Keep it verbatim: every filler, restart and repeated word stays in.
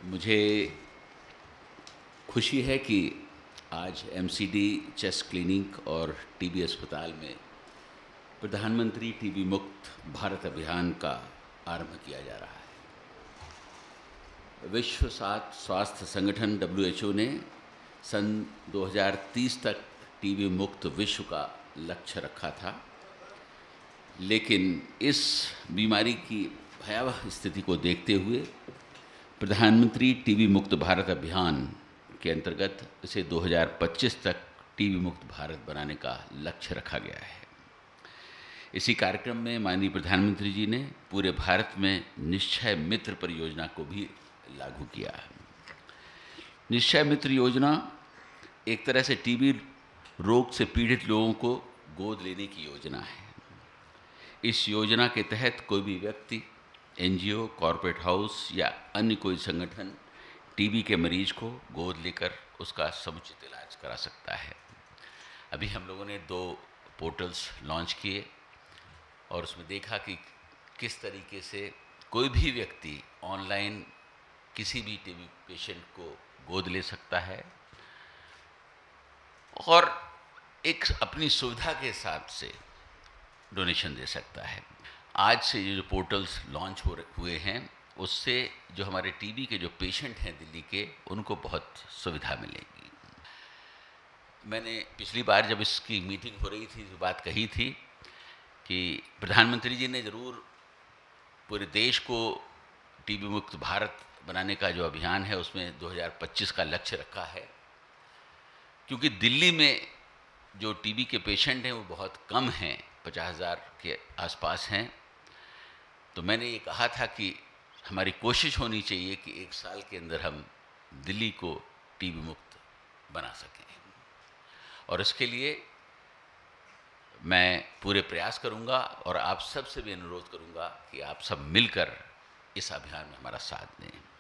मुझे खुशी है कि आज एमसीडी चेस्ट क्लिनिक और टीबी अस्पताल में प्रधानमंत्री टीबी मुक्त भारत अभियान का आरंभ किया जा रहा है। विश्व स्वास्थ्य संगठन डब्ल्यू एच ओ ने सन दो हज़ार तीस तक टीबी मुक्त विश्व का लक्ष्य रखा था, लेकिन इस बीमारी की भयावह स्थिति को देखते हुए प्रधानमंत्री टीबी मुक्त भारत अभियान के अंतर्गत इसे दो हज़ार पच्चीस तक टीबी मुक्त भारत बनाने का लक्ष्य रखा गया है। इसी कार्यक्रम में माननीय प्रधानमंत्री जी ने पूरे भारत में निश्चय मित्र परियोजना को भी लागू किया है। निश्चय मित्र योजना एक तरह से टीबी रोग से पीड़ित लोगों को गोद लेने की योजना है। इस योजना के तहत कोई भी व्यक्ति, एनजीओ, कॉर्पोरेट हाउस या अन्य कोई संगठन टीबी के मरीज को गोद लेकर उसका समुचित इलाज करा सकता है। अभी हम लोगों ने दो पोर्टल्स लॉन्च किए और उसमें देखा कि किस तरीके से कोई भी व्यक्ति ऑनलाइन किसी भी टीबी पेशेंट को गोद ले सकता है और एक अपनी सुविधा के हिसाब से डोनेशन दे सकता है। आज से ये जो पोर्टल्स लॉन्च हो हुए हैं, उससे जो हमारे टीबी के जो पेशेंट हैं दिल्ली के, उनको बहुत सुविधा मिलेगी। मैंने पिछली बार जब इसकी मीटिंग हो रही थी तो बात कही थी कि प्रधानमंत्री जी ने ज़रूर पूरे देश को टीबी मुक्त भारत बनाने का जो अभियान है उसमें दो हज़ार पच्चीस का लक्ष्य रखा है, क्योंकि दिल्ली में जो टीबी के पेशेंट हैं वो बहुत कम हैं, पचास हज़ार के आसपास हैं। तो मैंने ये कहा था कि हमारी कोशिश होनी चाहिए कि एक साल के अंदर हम दिल्ली को टीबी मुक्त बना सकें, और इसके लिए मैं पूरे प्रयास करूंगा और आप सब से भी अनुरोध करूंगा कि आप सब मिलकर इस अभियान में हमारा साथ दें।